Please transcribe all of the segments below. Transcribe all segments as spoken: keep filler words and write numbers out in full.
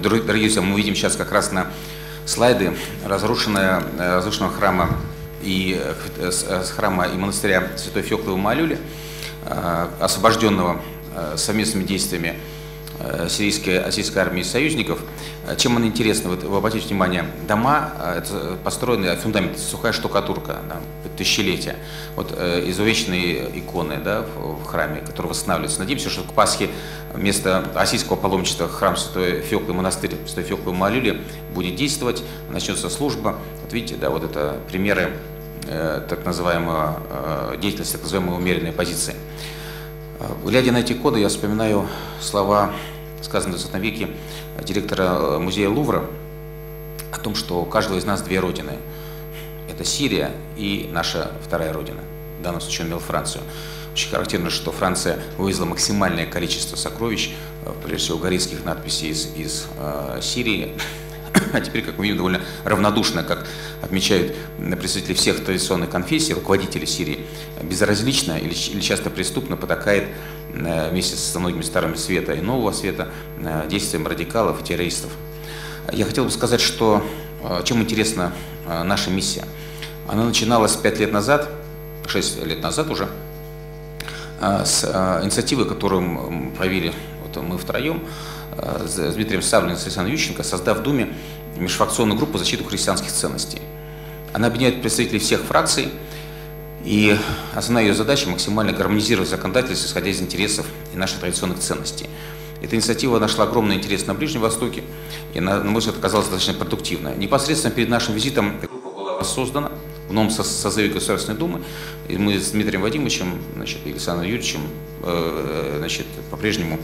дорогие друзья, мы увидим сейчас как раз на слайды разрушенного, разрушенного храма и с храма и монастыря Святой Феоклы в Маалюле, освобожденного совместными действиями сирийской, ассирийской армии и союзников. Чем он интересно? Вот, вы обратите внимание, дома это построены, фундамент, сухая штукатурка, да, тысячелетия. Вот э, изувеченные иконы, да, в, в храме, которые восстанавливаются. Надеемся, что к Пасхе вместо ассирийского паломничества храм Святой Феоклы, монастырь Святой Феоклы в Маалюле будет действовать, начнется служба. Вот видите, да, вот это примеры э, так называемого э, деятельности, так называемой умеренной позиции. Глядя на эти иконы, я вспоминаю слова, сказанные в двадцатом веке директора музея Лувра, о том, что у каждого из нас две родины. Это Сирия и наша вторая родина. В данном случае он имел Францию. Очень характерно, что Франция вывезла максимальное количество сокровищ, прежде всего угорийских надписей из, из э, Сирии. А теперь, как мы видим, довольно равнодушно, как отмечают представители всех традиционных конфессий, руководители Сирии, безразлично или, или часто преступно потакает вместе со многими старыми света и нового света действиям радикалов и террористов. Я хотел бы сказать, что чем интересна наша миссия. Она начиналась пять лет назад, шесть лет назад уже, с инициативы, которую мы провели вот мы втроем, с Дмитрием Савлиным и Александром Ющенко, создав в Думе межфракционную группу «Защиту христианских ценностей». Она объединяет представителей всех фракций, и основная ее задача – максимально гармонизировать законодательство, исходя из интересов и наших традиционных ценностей. Эта инициатива нашла огромный интерес на Ближнем Востоке, и, на мой взгляд, оказалась достаточно продуктивной. Непосредственно перед нашим визитом эта группа была создана в новом созыве Государственной Думы, и мы с Дмитрием Вадимовичем, значит, и Александром Юрьевичем э, значит, по-прежнему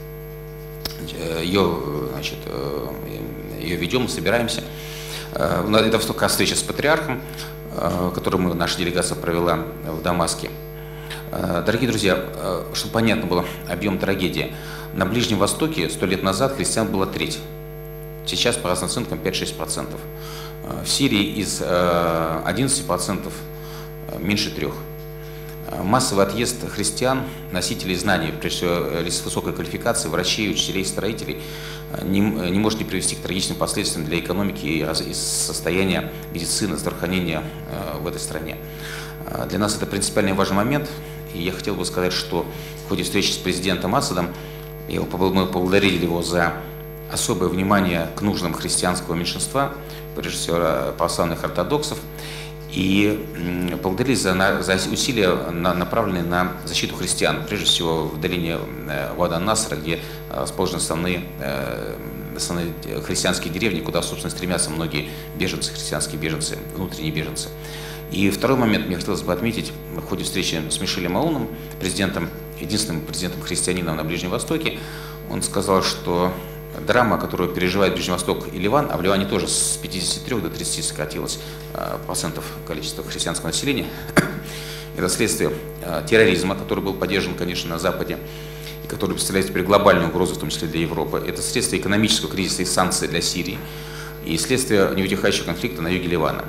ее, значит, ее ведем, собираемся. Это вторая встреча с патриархом, которую мы, наша делегация провела в Дамаске. Дорогие друзья, чтобы понятно было объем трагедии, на Ближнем Востоке сто лет назад христиан было треть. Сейчас по разным оценкам пять-шесть процентов. В Сирии из одиннадцати процентов меньше трех. Массовый отъезд христиан, носителей знаний, прежде всего лиц с высокой квалификацией, врачей, учителей, строителей, не, не может не привести к трагичным последствиям для экономики и, раз, и состояния медицины, здравоохранения э, в этой стране. Для нас это принципиально важный момент, и я хотел бы сказать, что в ходе встречи с президентом Асадом мы поблагодарили его за особое внимание к нуждам христианского меньшинства, прежде всего православных ортодоксов, и благодарили за, за усилия, направленные на защиту христиан, прежде всего в долине Вад-ан-Насра, где расположены основные, основные христианские деревни, куда, собственно, стремятся многие беженцы, христианские беженцы, внутренние беженцы. И второй момент мне хотелось бы отметить в ходе встречи с Мишелем Аоуном, президентом, единственным президентом-христианином на Ближнем Востоке. Он сказал, что драма, которую переживает Ближний Восток и Ливан, а в Ливане тоже с пятидесяти трёх до тридцати сократилось процентов количества христианского населения, это следствие терроризма, который был поддержан, конечно, на Западе, и который представляет теперь глобальную угрозу, в том числе для Европы. Это следствие экономического кризиса и санкций для Сирии, и следствие неутихающего конфликта на юге Ливана.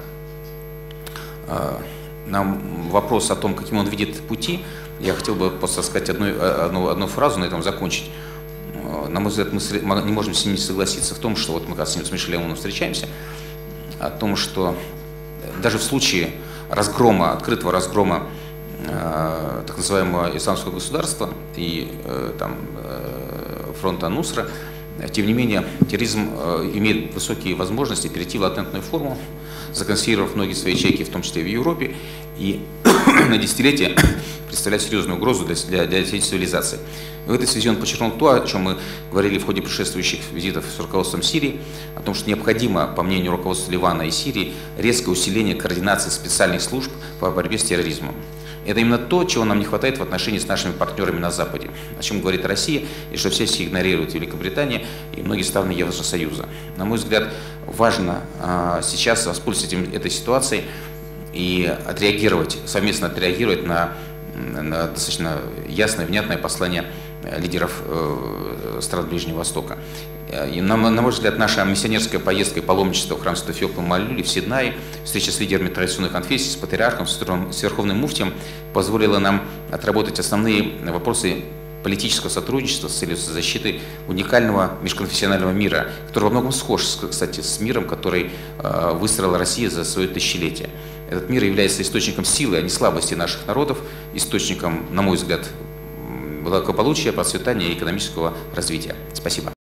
На вопрос о том, каким он видит пути, я хотел бы просто сказать одну, одну, одну фразу, на этом закончить. На мой взгляд, мы не можем с ним не согласиться в том, что вот мы как с Мишелем Аоуном встречаемся, о том, что даже в случае разгрома, открытого разгрома э, так называемого исламского государства и э, там, э, фронта Нусра, тем не менее, терроризм э, имеет высокие возможности перейти в латентную форму, законсервировав многие свои ячейки, в том числе и в Европе, и на десятилетия представлять серьезную угрозу для, для, для всей цивилизации. В этой связи он подчеркнул то, о чем мы говорили в ходе предшествующих визитов с руководством Сирии, о том, что необходимо, по мнению руководства Ливана и Сирии, резкое усиление координации специальных служб по борьбе с терроризмом. Это именно то, чего нам не хватает в отношении с нашими партнерами на Западе, о чем говорит Россия, и что все игнорируют Великобритания и многие страны Евросоюза. На мой взгляд, важно а, сейчас воспользоваться этим, этой ситуацией и отреагировать, совместно отреагировать на, на достаточно ясное, внятное послание лидеров э, стран Ближнего Востока. И, на, на мой взгляд, наша миссионерская поездка и паломничество в храм Святой Феоклы в Маалюле, в Сиднае, встреча с лидерами традиционных конфессий, с патриархом, с Верховным муфтием позволила нам отработать основные вопросы политического сотрудничества с целью защиты уникального межконфессионального мира, который во многом схож, кстати, с миром, который выстроила Россия за свое тысячелетие. Этот мир является источником силы, а не слабости наших народов, источником, на мой взгляд, благополучия, процветания и экономического развития. Спасибо.